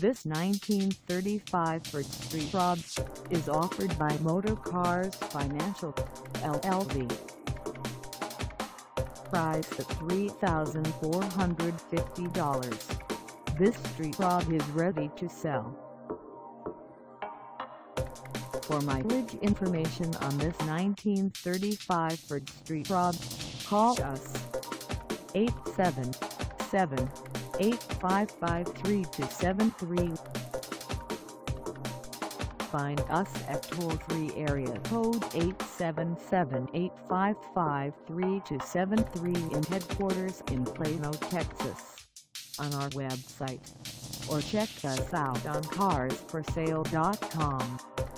This 1935 Ford Street Rod is offered by Motorcars Financial, LLC. Priced at $3,450, this Street Rod is ready to sell. For mileage information on this 1935 Ford Street Rod, call us 877-855-3273. Find us at toll-free area code 877-855-3273 in headquarters in Plano, Texas, on our website, or check us out on carsforsale.com.